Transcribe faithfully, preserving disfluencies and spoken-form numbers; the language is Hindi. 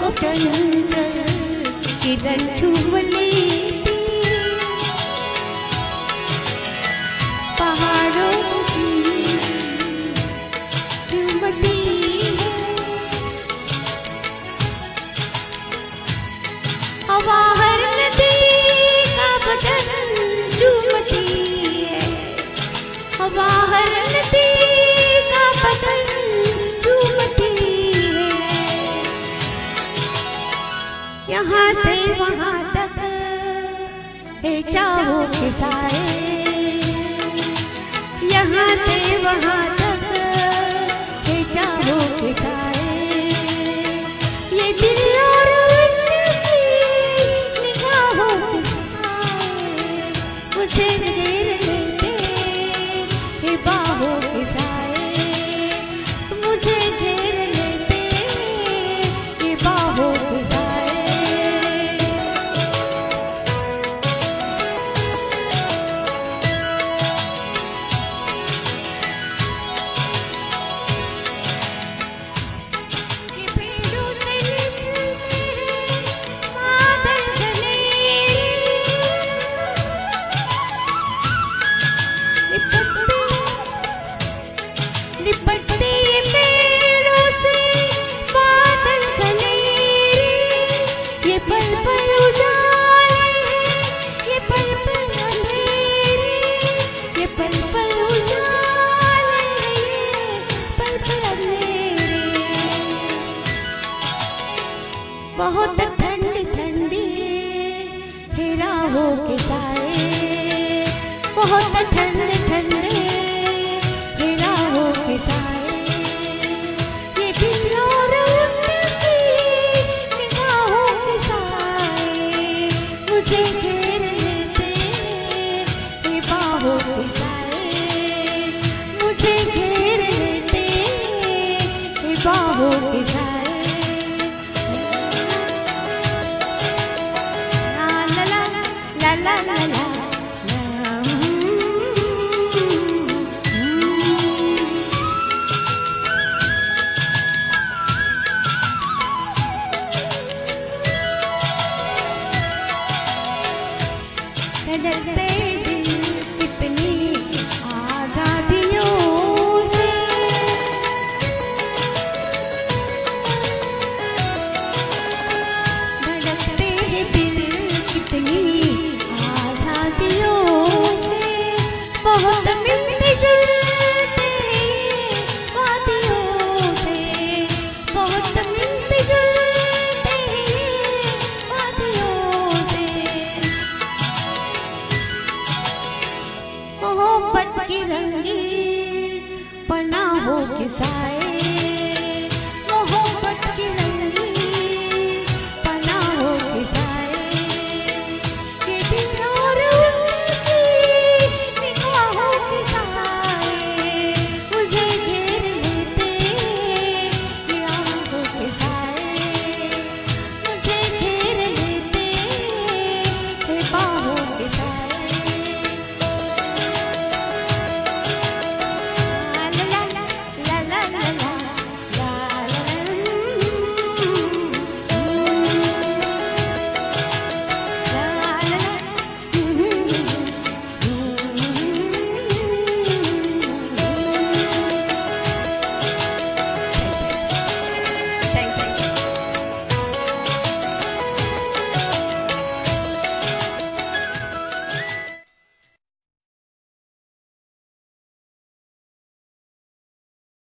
को चंचल किरण छू लेती, पहाड़ों की चूमती है, हवा हर नदी का बदन चूमती है, हवा हर नदी का बदन चूमती है। यहाँ से वहाँ तक है चाहों के साए, यहाँ से वहाँ तक है चाहों के साए। ये दिल और उनकी निगाहों के साए मुझे घेर लेते हैं बाहों के साए, मुझे घेर लेते हैं बाहों के साए। बहुत ठंडी ठंडी है राहों के साए, बहुत ठंडे ठंडे है राहों के साए। ये दिल और उनकी निगाहों के साए मुझे घेर लेते हैं बाहों के साए, मुझे घेर लेते हैं बाहों के साए। La la la धड़कते दिल कितनी आजादियों से, धड़कते दिल कितनी बहुत मिलते जुलते हैं वादियों से, बहुत मिलते जुलते हैं वादियों से। मोहब्बत की रंगी पनाहों के साए